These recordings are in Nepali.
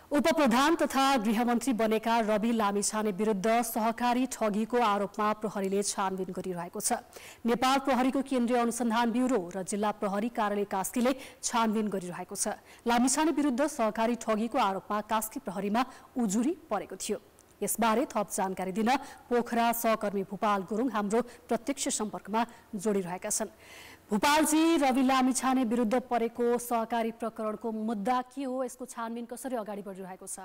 उपप्रधान तथा गृहमन्त्री बनेका रवि लामिछाने विरुद्ध सहकारी ठगीको आरोपमा प्रहरीले छानबिन गरिरहेको छ। नेपाल प्रहरीको केन्द्रीय अनुसन्धान ब्यूरो र जिल्ला प्रहरी कार्यालय कास्कीले छानबिन गरिरहेको छ। लामिछाने विरुद्ध सहकारी ठगीको आरोपमा कास्की प्रहरीमा उजुरी परेको थियो। यसबारे थप जानकारी दिन पोखरा सहकर्मी भूपाल गुरुङ हाम्रो प्रत्यक्ष सम्पर्कमा जोडिरहेका छन्। भूपालजी, रवि लामिछाने विरुद्ध परेको सहकारी प्रकरणको मुद्दा के हो, यसको छानबिन कसरी अगाडि बढिरहेको छ?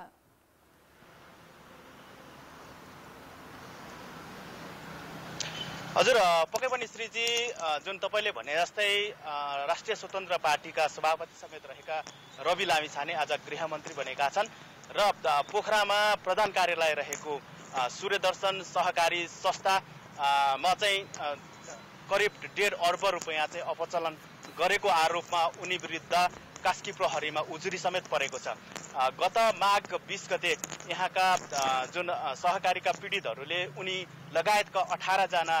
हजुर, पक्कै पनि श्रीजी, जुन तपाईले भने जस्तै राष्ट्रिय स्वतन्त्र पार्टीका सभापति समेत रहेका रवि लामिछाने आज गृहमन्त्री बनेका छन् र पोखरामा प्रधान कार्यालय रहेको सूर्यदर्शन सहकारी संस्थामा चाहिँ करिब 1.5 अर्ब रुपैयाँ चाहिँ अपचलन गरेको आरोपमा उनी विरुद्ध कास्की प्रहरीमा उजुरी समेत परेको छ। गत माघ 20 गते यहाँका जुन सहकारीका पीडितहरूले उनी लगायतका 18 जना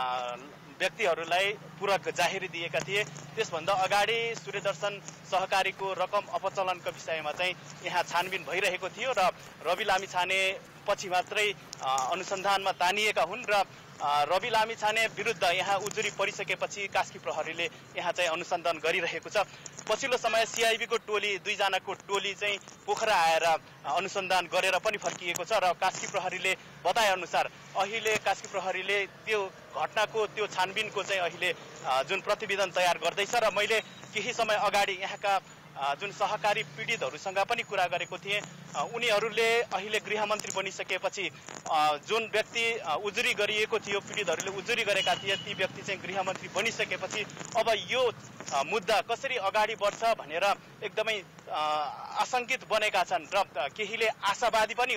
व्यक्तिहरूलाई पूरक जाहेरी दिएका थिए। त्यसभन्दा अगाडि सूर्यदर्शन सहकारीको रकम अपचलनको विषयमा चाहिँ यहाँ छानबिन भइरहेको थियो र रवि लामिछाने पछि मात्रै अनुसन्धानमा तानिएका हुन् र रवि लामिछाने विरुद्ध यहाँ उजुरी परिसकेपछि कास्की प्रहरीले यहाँ चाहिँ अनुसन्धान गरिरहेको छ। पछिल्लो समय सीआईबीको टोली 2 जनाको टोली चाहिँ पोखरा आएर अनुसन्धान गरेर पनि फर्किएको छ र कास्की प्रहरीले बताए अनुसार अहिले कास्की प्रहरीले त्यो घटनाको त्यो छानबिनको चाहिँ अहिले जुन प्रतिवेदन तयार गर्दैछ र मैले केही समय अगाडि यहाँका जुन सहकारी पीडितहरूसँग पनि कुरा गरेको थिएँ। उनीहरूले अहिले गृहमन्त्री बनिसकेपछि जुन व्यक्ति उजुरी गरिएको थियो, पीडितहरूले उजुरी गरेका थिए, ती व्यक्ति चाहिँ गृहमन्त्री बनिसकेपछि अब यो मुद्दा कसरी अगाडि बढ्छ भनेर एकदमै आशंकित बनेका छन् र केहीले आशावादी पनि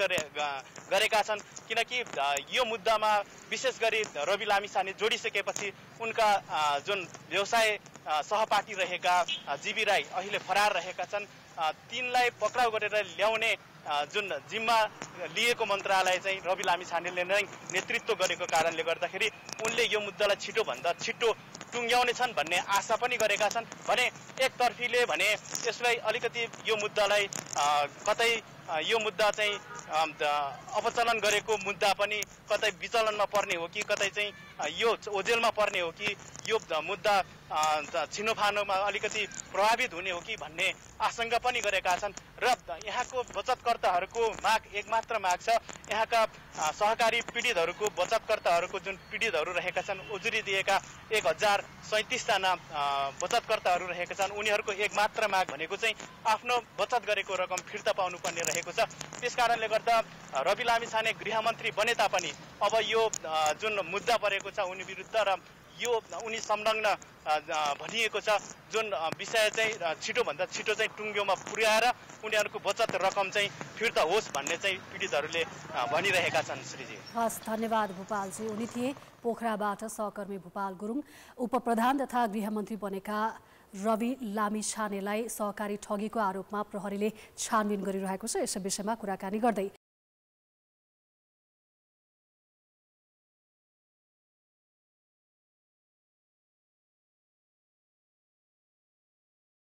गरेका छन्, किनकि यो मुद्दामा विशेष गरी रवि लामिछाने जोडिसकेपछि उनका जुन व्यवसाय सहपाठी रहेका जीवी राई अहिले फरार रहेका छन्। तिनलाई पक्राउ गरेर ल्याउने जुन जिम्मा लिएको मन्त्रालय चाहिँ रवि लामिछानेले नै नेतृत्व गरेको कारणले गर्दाखेरि उनले यो मुद्दालाई छिटोभन्दा छिटो टुङ्ग्याउने छन् भन्ने आशा पनि गरेका छन्। भने एकतर्फीले भने यसलाई अलिकति यो मुद्दालाई कतै यो मुद्दा चाहिँ अपचलन गरेको मुद्दा पनि कतै विचलनमा पर्ने हो कि कतै चाहिँ यो ओझेलमा पर्ने हो कि यो मुद्दा छिनोफानोमा अलिकति प्रभावित हुने हो कि भन्ने आशंका पनि गरेका छन् र यहाँको बचतकर्ताहरूको माग एकमात्र माग छ। यहाँका सहकारी पीडितहरूको बचतकर्ताहरूको जुन पीडितहरू रहेका छन्, उजुरी दिएका 1037 जना बचतकर्ताहरू रहेका छन्, उनीहरूको एकमात्र माग भनेको चाहिँ आफ्नो बचत गरेको रकम फिर्ता पाउनुपर्ने रहेको छ। त्यसकारणले गर्दा रवि लामिछाने गृहमन्त्री बने तापनि अब यो जुन मुद्दा परेको छ उनी विरुद्ध र यो उनी संलग्न भनिएको छ जुन विषय चाहिँ छिटोभन्दा छिटो चाहिँ टुङ्ग्योमा पुर्याएर उनीहरूको बचत रकम चाहिँ फिर्ता होस् भन्ने चाहिँ पीडितहरूले भनिरहेका छन्। श्रीजी, हस्, धन्यवाद भूपालजी। उनी थिए पोखराबाट सहकर्मी भूपाल गुरुङ। उपप्रधान तथा गृहमन्त्री बनेका रवि लामिछानेलाई सहकारी ठगीको आरोपमा प्रहरीले छानबिन गरिरहेको छ। यस विषयमा कुराकानी गर्दै